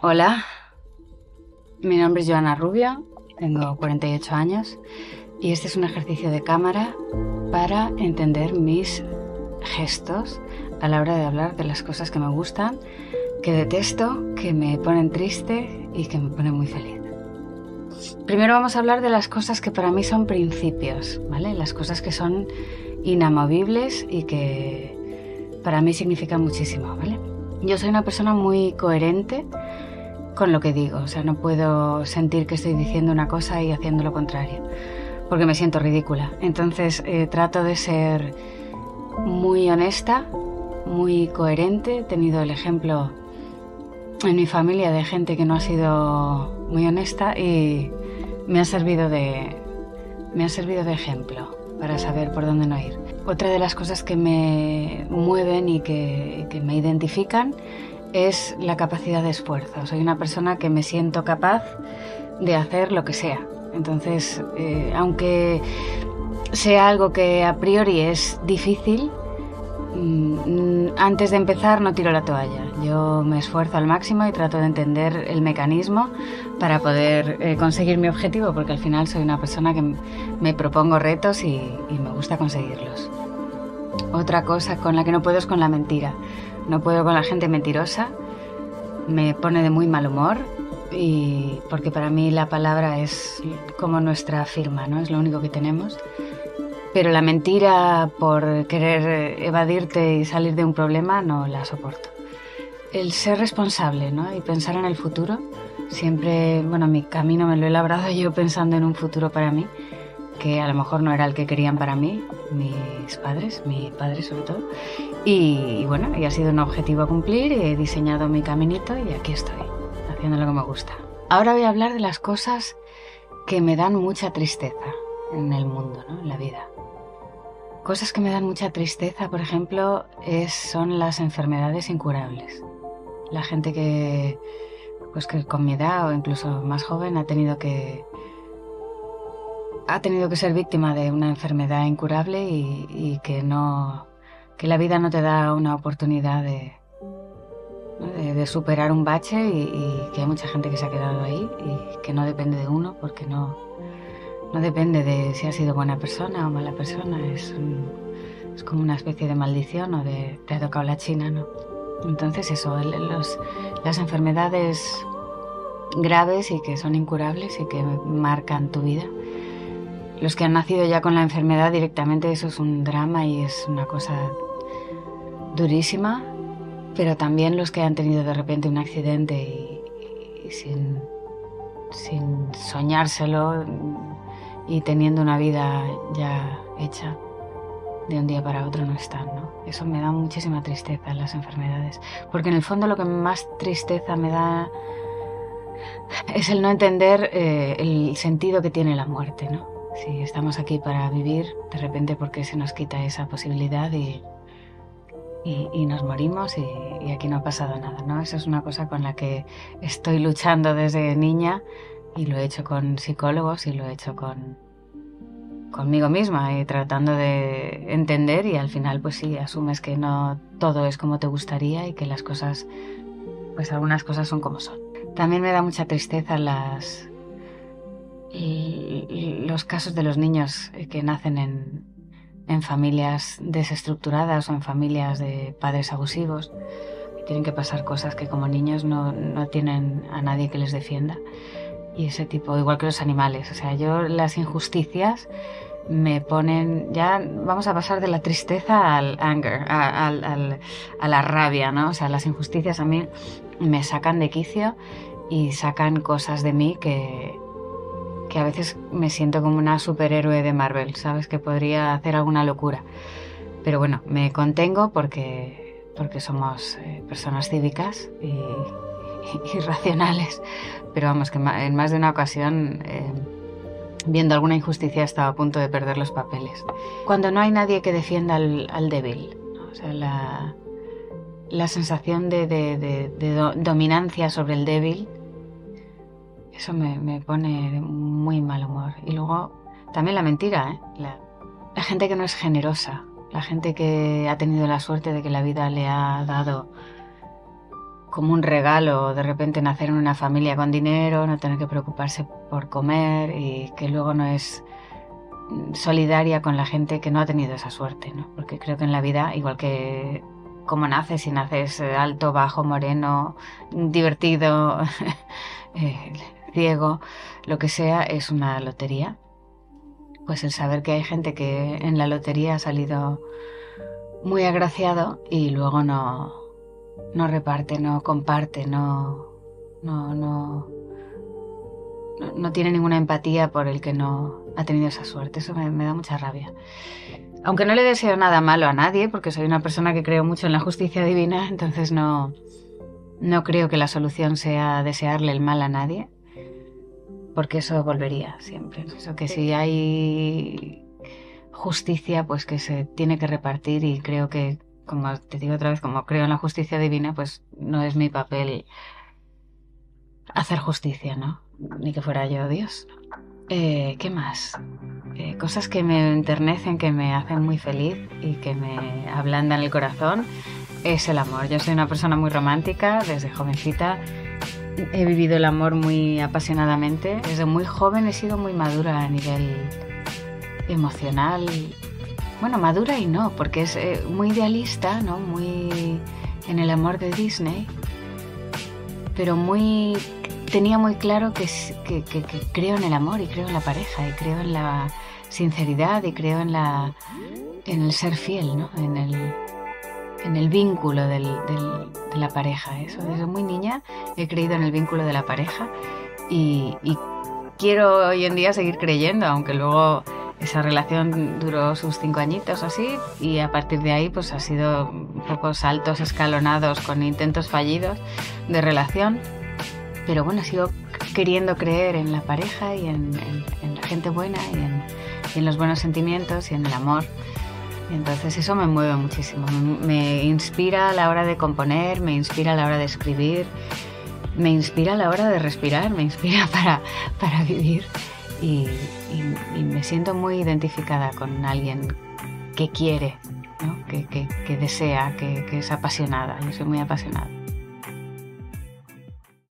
Hola, mi nombre es Joana Rubio, tengo 48 años y este es un ejercicio de cámara para entender mis gestos a la hora de hablar de las cosas que me gustan, que detesto, que me ponen triste y que me ponen muy feliz. Primero vamos a hablar de las cosas que para mí son principios, ¿vale? Las cosas que son inamovibles y que para mí significan muchísimo, ¿vale? Yo soy una persona muy coherente con lo que digo, o sea, no puedo sentir que estoy diciendo una cosa y haciendo lo contrario, porque me siento ridícula. Entonces trato de ser muy honesta, muy coherente. He tenido el ejemplo en mi familia de gente que no ha sido muy honesta y me ha servido de ejemplo para saber por dónde no ir. Otra de las cosas que me mueven y que me identifican es la capacidad de esfuerzo. Soy una persona que me siento capaz de hacer lo que sea. Entonces, aunque sea algo que a priori es difícil, antes de empezar no tiro la toalla. Yo me esfuerzo al máximo y trato de entender el mecanismo para poder conseguir mi objetivo, porque al final soy una persona que me propongo retos y me gusta conseguirlos. Otra cosa con la que no puedo es con la mentira. No puedo con la gente mentirosa, me pone de muy mal humor, y porque para mí la palabra es como nuestra firma, ¿no? Es lo único que tenemos. Pero la mentira por querer evadirte y salir de un problema no la soporto. El ser responsable, ¿no? Y pensar en el futuro. Siempre, bueno, mi camino me lo he labrado yo pensando en un futuro para mí, que a lo mejor no era el que querían para mí, mis padres, mi padre sobre todo. Y bueno, y ha sido un objetivo a cumplir, he diseñado mi caminito y aquí estoy, haciendo lo que me gusta. Ahora voy a hablar de las cosas que me dan mucha tristeza en el mundo, ¿no? En la vida. Cosas que me dan mucha tristeza, por ejemplo, son las enfermedades incurables. La gente que con mi edad o incluso más joven ha tenido que ser víctima de una enfermedad incurable y que la vida no te da una oportunidad de superar un bache y que hay mucha gente que se ha quedado ahí y que no depende de uno, porque no depende de si has sido buena persona o mala persona. Es como una especie de maldición o de te ha tocado la china, ¿no? Entonces eso, las enfermedades graves y que son incurables y que marcan tu vida. Los que han nacido ya con la enfermedad directamente, eso es un drama y es una cosa durísima, pero también los que han tenido de repente un accidente y sin soñárselo y teniendo una vida ya hecha, de un día para otro no están, ¿no? Eso me da muchísima tristeza, las enfermedades, porque en el fondo lo que más tristeza me da es el no entender el sentido que tiene la muerte, ¿no? Si estamos aquí para vivir, de repente, ¿por qué se nos quita esa posibilidad y nos morimos y aquí no ha pasado nada, ¿no? Eso es una cosa con la que estoy luchando desde niña y lo he hecho con psicólogos y lo he hecho conmigo misma y tratando de entender, y al final pues sí, asumes que no todo es como te gustaría y que las cosas, pues algunas cosas son como son. También me da mucha tristeza los casos de los niños que nacen en familias desestructuradas o en familias de padres abusivos, que tienen que pasar cosas que como niños no tienen a nadie que les defienda. Y ese tipo, igual que los animales. O sea, las injusticias me ponen... Ya vamos a pasar de la tristeza al anger, a la rabia, ¿no? O sea, las injusticias a mí me sacan de quicio y sacan cosas de mí que a veces me siento como una superhéroe de Marvel, ¿sabes? Que podría hacer alguna locura. Pero bueno, me contengo porque somos personas cívicas y racionales. Pero vamos, que en más de una ocasión, viendo alguna injusticia, estaba a punto de perder los papeles. Cuando no hay nadie que defienda al débil, ¿no? O sea, la sensación de dominancia sobre el débil, eso me pone de muy mal humor. Y luego también la mentira, ¿eh? La gente que no es generosa, la gente que ha tenido la suerte de que la vida le ha dado como un regalo de repente nacer en una familia con dinero, no tener que preocuparse por comer y que luego no es solidaria con la gente que no ha tenido esa suerte, ¿no? Porque creo que en la vida, igual que como naces, si naces alto, bajo, moreno, divertido, ciego, lo que sea, es una lotería. Pues el saber que hay gente que en la lotería ha salido muy agraciado y luego no reparte, no comparte, no tiene ninguna empatía por el que no ha tenido esa suerte. Eso me da mucha rabia. Aunque no le deseo nada malo a nadie, porque soy una persona que creo mucho en la justicia divina, entonces no creo que la solución sea desearle el mal a nadie, porque eso volvería siempre. Eso que si hay justicia, pues que se tiene que repartir, y creo que, como te digo otra vez, como creo en la justicia divina, pues no es mi papel hacer justicia, ¿no? Ni que fuera yo Dios. ¿Qué más? Cosas que me enternecen, que me hacen muy feliz y que me ablandan el corazón, es el amor. Yo soy una persona muy romántica, desde jovencita he vivido el amor muy apasionadamente. Desde muy joven he sido muy madura a nivel emocional. Bueno, madura y no, porque es muy idealista, ¿no? Muy en el amor de Disney, pero tenía muy claro que creo en el amor y creo en la pareja y creo en la sinceridad y creo en el ser fiel, ¿no? En el vínculo de la pareja. Eso, desde muy niña he creído en el vínculo de la pareja y quiero hoy en día seguir creyendo, aunque luego esa relación duró sus 5 añitos así, y a partir de ahí pues ha sido un poco saltos escalonados con intentos fallidos de relación. Pero bueno, sigo queriendo creer en la pareja y en la gente buena y en los buenos sentimientos y en el amor. Y entonces eso me mueve muchísimo. Me inspira a la hora de componer, me inspira a la hora de escribir, me inspira a la hora de respirar, me inspira para vivir. Y me siento muy identificada con alguien que quiere, ¿no? que desea, que es apasionada. Yo soy muy apasionada.